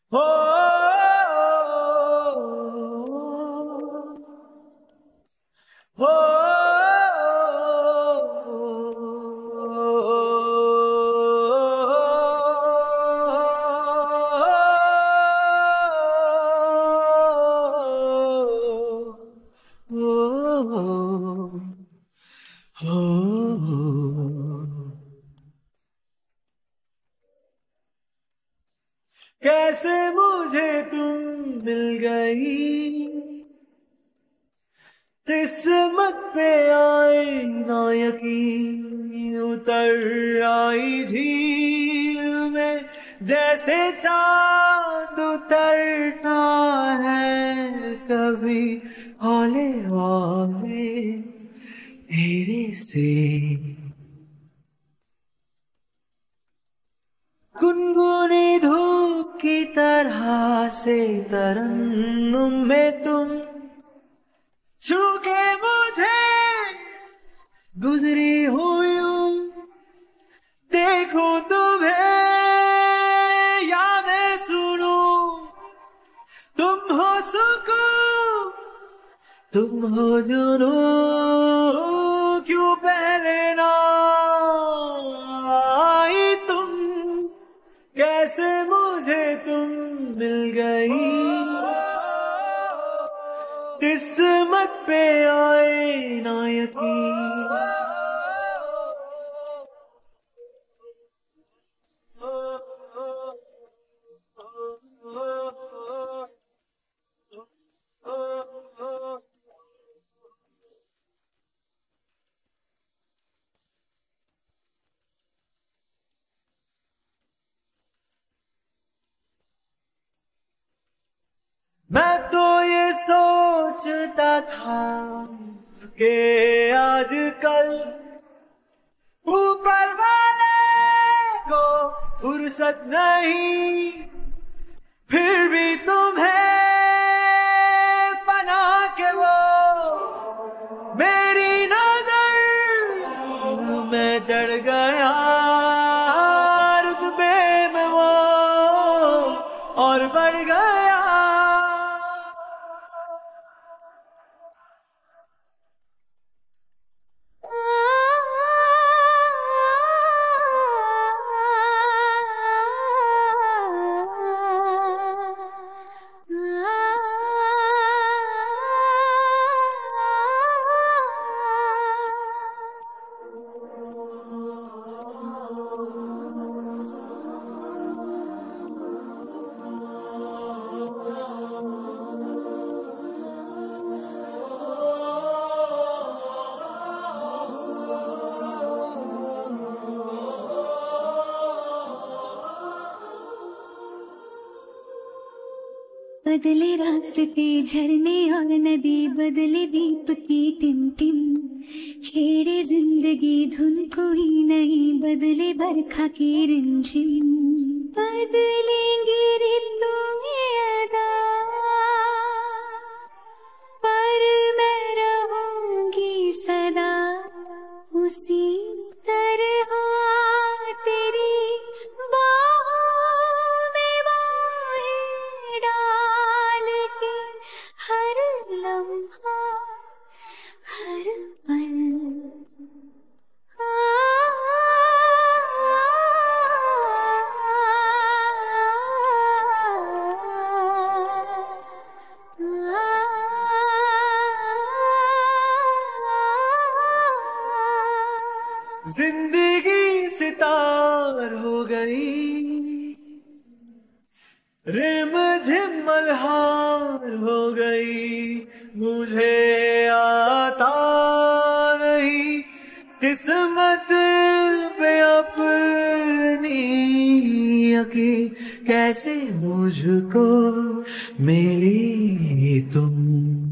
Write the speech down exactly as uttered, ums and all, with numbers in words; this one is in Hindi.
हो हो कैसे मुझे तुम मिल गई, किस्मत पे आए ना यकीन, उतर आई झील में जैसे चांद उतरता है कभी हौले हौले तेरे से। गुनगुनी धूप की तरह से तरन्नुम में तुम छू के मुझे गुजरी हुई, देखूं तुम्हें या मैं सुनूं, तुम हो सुकून तुम हो जुनूं, क्यों पहले ना आई तुम, कैसे मुझे तुम मिल गई, किस्मत पे आए ना यकीन। मैं तो ये सोचता था कि आजकल ऊपर वाले को फुर्सत नहीं, फिर भी तुम्हें बना के वो मेरी नजर में चढ़ गया, रुतबे में वो और बढ़ गया। बदले रास्ते झरने और नदी, बदले दीप की टिमटिम, छेड़े जिंदगी धुन कोई नहीं, बदले बरखा की रिमझिम, बदलेंगे ऋतुएं अदा, पर मैं रहूंगी सदा उसी तरह तेरी बाहों में बाहें डाल के, हर लम्हा हर पल। जिंदगी सितार हो गई, रिम झिम मल्हार हो गई, मुझे आता नहीं किस्मत पे अपनी यकीन, कैसे मुझको मिली तुम।